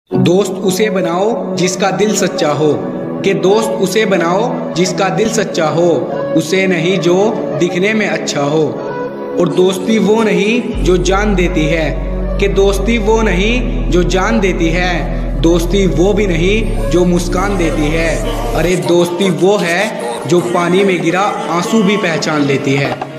दोस्त उसे बनाओ जिसका दिल सच्चा हो, कि दोस्त उसे बनाओ जिसका दिल सच्चा हो, उसे नहीं जो दिखने में अच्छा हो। और दोस्ती वो नहीं जो जान देती है, कि दोस्ती वो नहीं जो जान देती है, दोस्ती वो भी नहीं जो मुस्कान देती है। अरे दोस्ती वो है जो पानी में गिरा आंसू भी पहचान लेती है।